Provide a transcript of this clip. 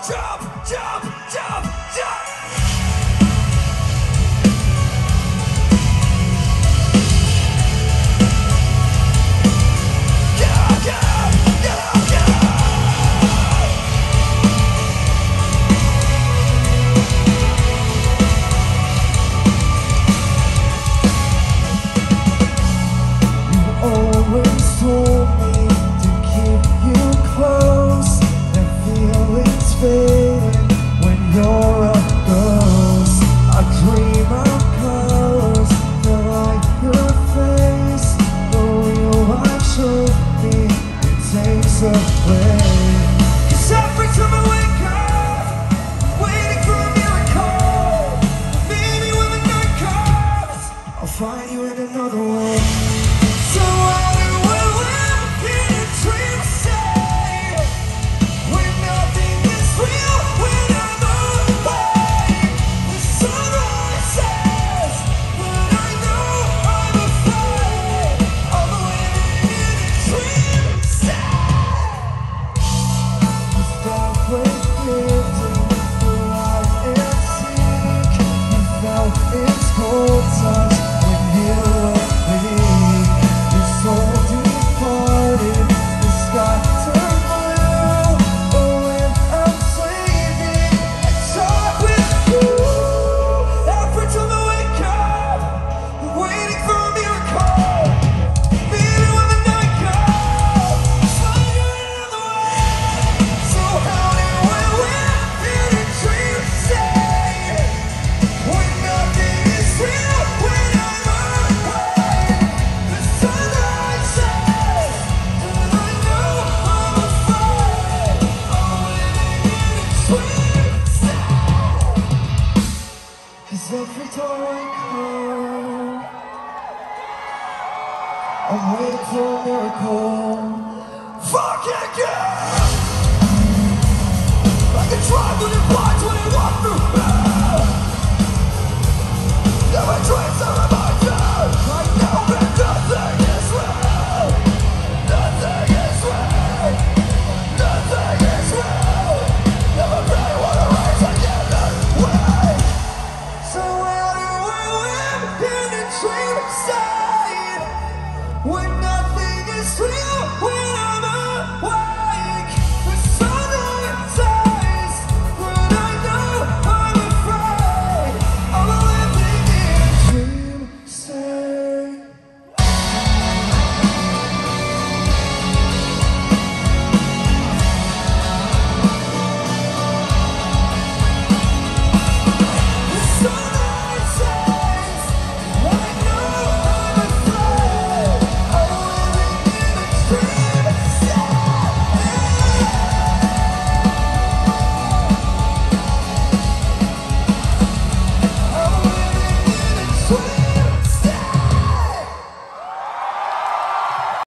jump, jump, jump, jump. Always told me to keep you close. That feeling's fading when you're a ghost. I dream of colors that light your face. The real life showed me it takes away. 'Cause every time I wake up, I'm waiting for a miracle. Maybe when the night comes, I'll find you in another way. So I will live in a dream say when nothing is real, when I'm away. The sunrise says, but I know I'm afraid. I'm living in a dream say. Without predicting the light and seek, you felt its cold touch when you were weak. So departed, the sky turned blue. But when I'm sleeping, I talk with you. Every time I wake up, I'm waiting for a miracle. Maybe when the night comes, I'll find you another way. So how do I live in a dream say when nothing is real, when I'm away? The sunrise says, but I know I'm afraid. I'm living in a dream say. 'Cause every time I come, I'm waiting for a miracle. Fuck yeah! I can drive when it blinds when it walk through hell. Never dreams